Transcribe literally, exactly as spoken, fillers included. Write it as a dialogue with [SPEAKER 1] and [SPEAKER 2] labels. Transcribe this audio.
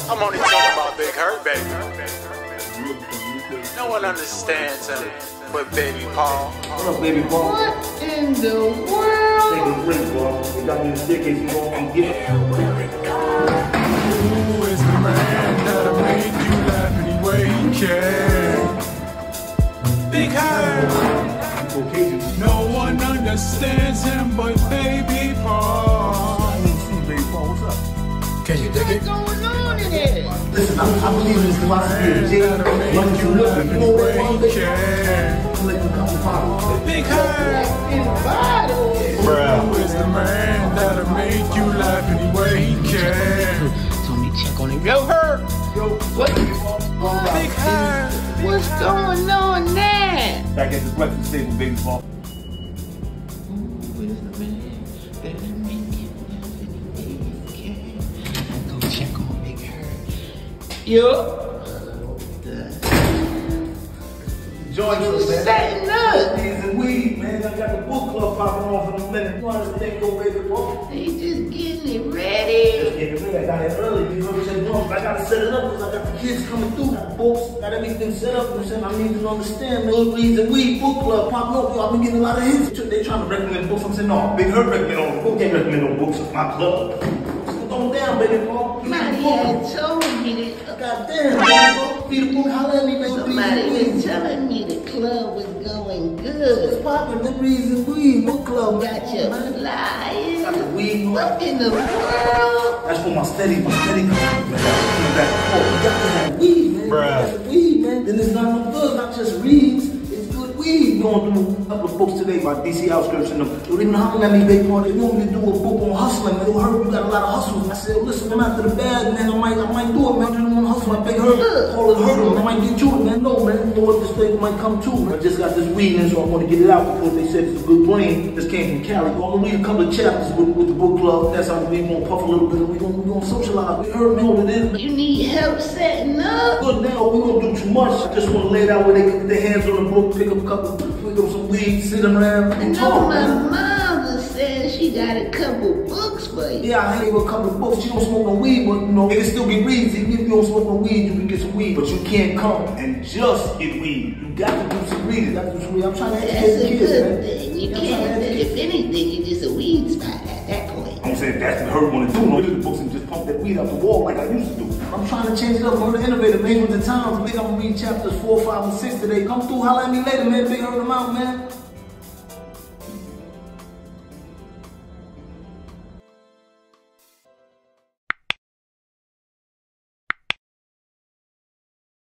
[SPEAKER 1] I'm only talking about Big Hurt, baby. No one understands him but Baby Paul.
[SPEAKER 2] What up, Baby Paul?
[SPEAKER 3] What in the world?
[SPEAKER 2] Take a break, bro. They got me in the staircase, you know, I'm getting it.
[SPEAKER 1] Who is the man that'll make you laugh any way he can? Big Hurt. No one understands him but Baby Paul.
[SPEAKER 2] Baby Paul, what's up?
[SPEAKER 1] Can you dig it?
[SPEAKER 3] What's going on in there?
[SPEAKER 2] Listen, I, I believe in this philosophy. Jay, run you look, you know what I'm saying? Let them come to pop.
[SPEAKER 1] Big Hurt. Who is the man that'll make you laugh any way he can?
[SPEAKER 3] Told me check on him. Yo, Hurt.
[SPEAKER 2] Yo,
[SPEAKER 3] What?
[SPEAKER 1] Big Hurt.
[SPEAKER 3] What's going on there?
[SPEAKER 2] Back at the breakfast table, Baby Paul.
[SPEAKER 3] Who is the man that'll make you laugh any way he can? Go check on Big Hurt. Yo.
[SPEAKER 2] Join us, man.
[SPEAKER 3] Setting up.
[SPEAKER 2] Beans and weed, man. I got the book club popping off in a minute. You understand, go, Baby Paul?
[SPEAKER 3] They just getting it ready.
[SPEAKER 2] Just getting ready. I got it early. You understand? I got to set it up because I got the kids coming through. Got books, got everything set up. You know, I need to understand, man. Beans and weed book club popping up. I've been getting a lot of hits. They trying to recommend books. I'm saying, no, Big Hurt recommend on the book. Can't recommend no books. It's my club. Throw down, Baby Paul.
[SPEAKER 3] Somebody had told me that.
[SPEAKER 2] God damn, Baby Paul. Feed the book. Holla at me, man.
[SPEAKER 3] Somebody was telling me the club was going
[SPEAKER 2] It's
[SPEAKER 3] good.
[SPEAKER 2] popping. The Beans and weed book club.
[SPEAKER 3] Got your flyers.
[SPEAKER 2] Got the weed.
[SPEAKER 3] What in the world?
[SPEAKER 2] That's for my steady, my steady man. Back and forth. You got to have weed, man.
[SPEAKER 1] Bruh.
[SPEAKER 2] That's weed, man. Then it's not no good, not just reads. It's good weed. Going through a couple of books today by D C Outskirts and them. They don't even holler at me, Big Paul. They want me to do a book on hustling, man. They heard you got a lot of hustles. I said, listen, I'm after the bag, man. I might, I might do it, man. I don't want to hustle like Big Hurt. Call it hurdle. I might get you it, man. No, man. You know what this thing might come to, man. I just got this weed in, so I want to get it out because they said it's a good brain. This came from Cali. I'm gonna read a couple of chapters with, with the book club. That's how we gonna puff a little bit. We gonna, we gonna socialize. We heard me what it is.
[SPEAKER 3] You need help setting up?
[SPEAKER 2] Good now, we don't do too much. I just want to lay it out where they can get their hands on the book, pick up a couple, pick up some weed, sit around
[SPEAKER 3] I
[SPEAKER 2] and
[SPEAKER 3] know
[SPEAKER 2] talk,
[SPEAKER 3] my
[SPEAKER 2] man.
[SPEAKER 3] mother said she got a couple books for you.
[SPEAKER 2] Yeah, I gave her a couple of books. She don't smoke no weed, but you know, they can still get reads. Even if you don't smoke no weed, you can get some weed. But you can't come and just get weed. You got to do some reading. You got to do some weed. I'm trying to
[SPEAKER 3] That's
[SPEAKER 2] educate the
[SPEAKER 3] a
[SPEAKER 2] kids,
[SPEAKER 3] good
[SPEAKER 2] man.
[SPEAKER 3] thing. You
[SPEAKER 2] I'm
[SPEAKER 3] can't,
[SPEAKER 2] trying to educate.
[SPEAKER 3] if anything, you're just a weed spot at that point.
[SPEAKER 2] I'm saying that's what Hurt want to do. No, read the books and just pump that weed out the wall like I used to do. I'm trying to change it up. I'm going to innovate, man, with the times. Big, I'm going to read chapters four, five, and six today. Come through, holla at me later, man. Big Hurt them out, man.